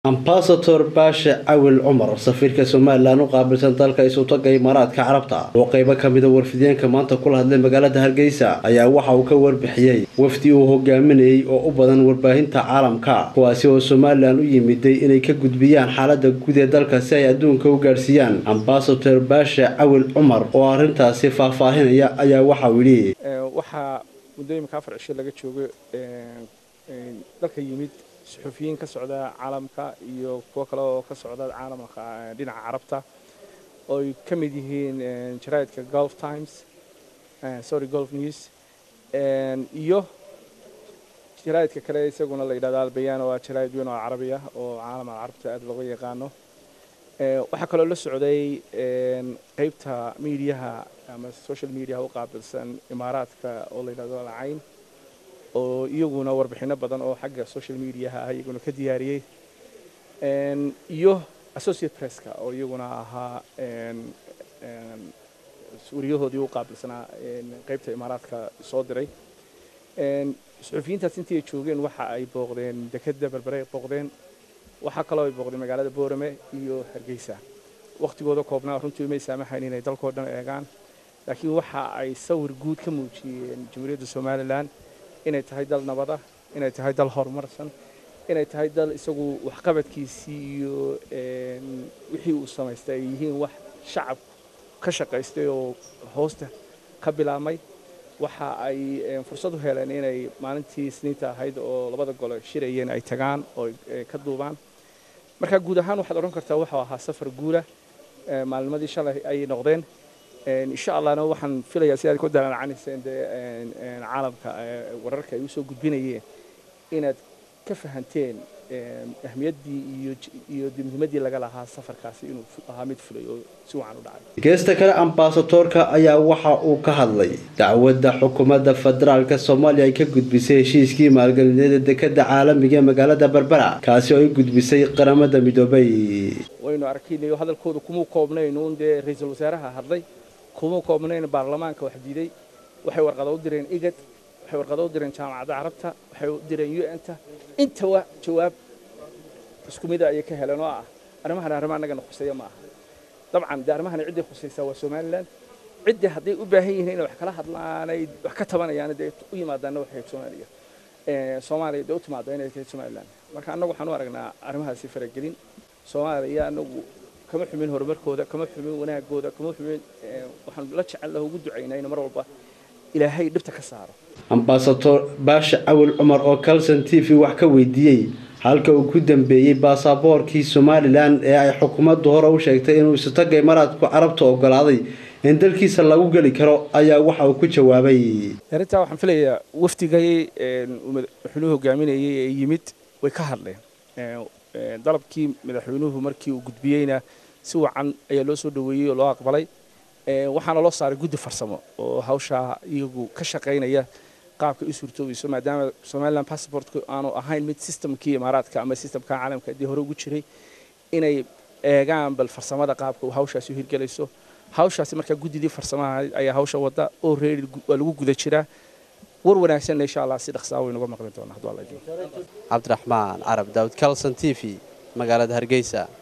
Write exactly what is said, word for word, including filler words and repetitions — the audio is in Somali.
Ambassador Basha Awil Umar safiirka Soomaaliland u qaabilsan dalka isu tagay Imaaraadka Carabta oo qayb ka mid ah warfideenka maanta kula hadlay magaalada Hargeysa ayaa waxa uu ka warbixiyay wafdi uu hogaaminayay oo u badan warbaahinta caalamka kuwaasi oo Soomaaliland u yimiday inay ka gudbiyaan xaaladda guud ee dalka si ay adduunka u gaarsiiyaan. Ambassador Basha Awil Umar oo arintaasi faahfaahinaya ayaa waxa uu yiri waxa mudooyinka afar cisho laga joogo dalka yimid صحفيين كسعودة عالم كا يو كوكلا كسعودة عالم كا دينا عربتا أو كمديهين شرايط كجولف تايمز سوري جولف نيوز يو شرايط ككلاي سجون الله يدال بيان وشرايط بيان عربية أو عالم العرب اللغوية كانوا وحكوا له السعودية قيبتها ميدياها أما السوشيال ميديا وقابل سن إمارات كأولي يدال عين oo iyaguna warbixino badan oo xagga social media ah iyaguna ka diyaariyay een iyo associate press ka oo iyaguna ahaa een een suuriyahoodii u qaabilsanaa een qaybta Imaaraadka soo diray een suxufiyiintaas intii ay joogeen waxa ay booqdeen dekada Berbera booqdeen waxa kale oo ay booqdeen magaalada Boorame iyo Hargeysa waqtigooda koobnaa runtii ma saamaxayn inay dalkooda dhan eegaan laakiin waxa ay sawir guud ka muujiyeen Jamhuuriyadda Soomaaliland inay tahay dal nabad ah inay tahay dal horumarsan inay tahay dal isagu wax qabadkiisii iyo een wixii uu sameystay yihiin wax shacab ka shaqeystay oo hoosta ka bilaamay waxa ay fursad u heleen inay maalintii Isniinta ahayd oo labada gol shirayeen ay tagaan oo ka duubaan marka guud ahaan waxaad oran kartaa waxa ahaa safar guula maalmadii shalay ay noqdeen إن شاء الله أنا وحن في لي سيادة كده أنا عن السند عالم كوررك يوسف جود بينيه إن كيف هنتين أهمية دي يودي مهمة اللي قالها سفر كاسي إنه أهمية فلو سوى عنه دعم. كيستك أمباسطور كأيا وحى وكهالي دعوة حكومة فدرال كالصوماليا كجود بيسي شيء كي مارجل ده كده عالم بيجي مقالة ده بربرة كاسي يجود بيسي قرامة ده بدبي. وإنه أركيني وهذا الكود كمو قابنا إنه ده رئيس الوزراء هذي كمو قابنا إن برلمان كوحديدي وحي ورقة ودرين إيجاد وحي ورقة ودرين جامعة عربتها وحي ودرين يو أنت أنت جواب اسكو ميدا أي كهلنا أنا ما هنا أنا ما أنا جن خصية معه طبعا ده أنا ما هنا عدة خصية سوا سوماليلاند عدة هذي وبهي هنا وحكلا هذلا أنا وحكتها أنا يعني ده ويا ما ده أنا وحيد سوماليا سومالي دوت ما ده أنا كده سوماليلاند ما كان أنا وحنا ورجنا أنا ما هسافر الجرين سوماليا أنا كم حمين هرمر كودا كم حمين وناء كودا كم حمين وحن لا تشعل له وجود عينين مرة والله إلى هاي دبتك السعر. Ambassador Basha Awil Umar oo Kalsan T V wax ka weydiiyay halka uu ku dambeeyay baasaboorkii Soomaaliland ee ay xukuumaddu hore u sheegtay inuu isu tagay Imaaraadka Carabta ogolaaday in dalkiisa lagu gali karo ayaa waxa uu ku jawaabay arinta waxaan filayaa waftigay madaxweynuhu hogaaminayay ee yimid way ka hadleen dalabkii madaxweynuhu markii uu gudbiyayna si wacan ayaa loo soo dhaweeyay oo loo aqbalay waxaana loo saaray guddi farsamo oo hawsha iyagu ka shaqeynaya qaabka isu suurtoobayso maadaama Soomaaliland passportku aanu ahayn mid systemkii Imaaraadka ama systemka caalamka ee hore ugu jiray inay eegaan bal farsamada qaabka uu hawshaasi u hirgelayso hawshaasi marka guddidii farsamaha ayaa hawsha wada oo reer lagu guda jira war wanaagsan insha Allah si dhaqso ah inuu maqli doono haddii Allah joogo Cabdiraxmaan Arab Daawud Kalsan T V magaalada Hargeysa.